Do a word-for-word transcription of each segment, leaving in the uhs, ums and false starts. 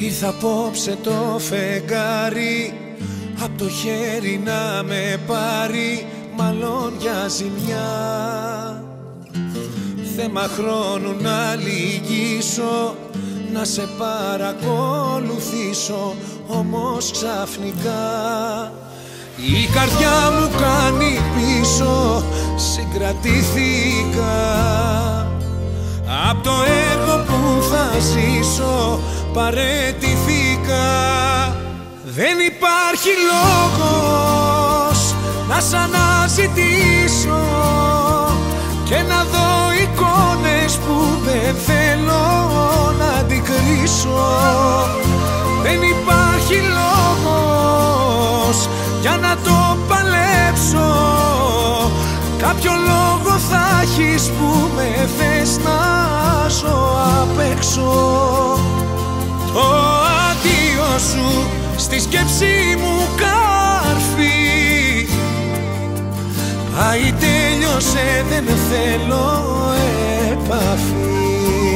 Ήρθα απόψε το φεγγάρι απ' το χέρι να με πάρει, μάλλον για ζημιά. Θέμα χρόνου να λυγίσω, να σε παρακολουθήσω, όμως ξαφνικά η καρδιά μου κάνει πίσω, συγκρατήθηκα. Απ' το έργο που θα ζήσω παραιτηθήκα. Δεν υπάρχει λόγος να σ' αναζητήσω και να δω εικόνες που δεν θέλω να αντικρίσω. Δεν υπάρχει λόγος για να το παλέψω. Κάποιο λόγο θα έχεις που με θες να ζω απ' έξω. Το αντίο σου στη σκέψη μου καρφί πάει, τέλειωσε, δεν θέλω επαφή.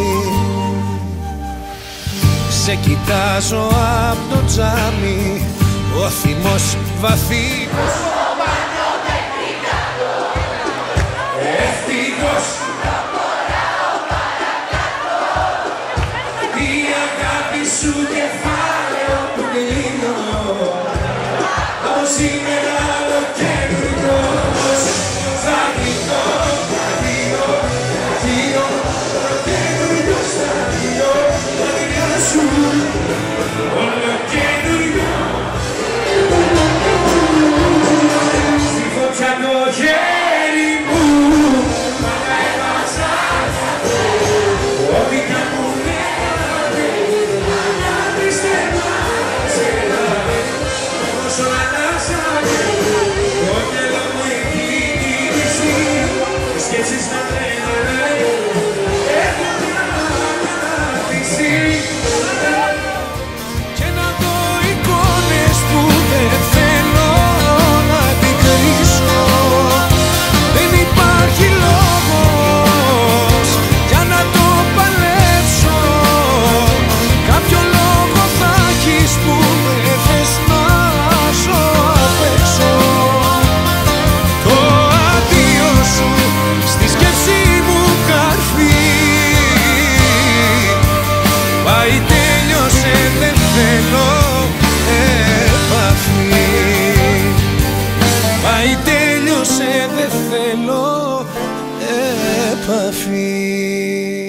Σε κοιτάζω απ' το τζάμι, ο θυμός βαθύ. Ευτυχώς θα φοράω παρακάτω η αγάπη σου κεφάλαιο που κλείνω. Από σήμερα άλλο καινούργιος θα γλυκώ, θα δίνω, θα δίνω, το καινούργιος θα δίνω. Μακριά σου όλο καινούργιο στη φωτιά το χέρι μου. Δεν θέλω επαφή.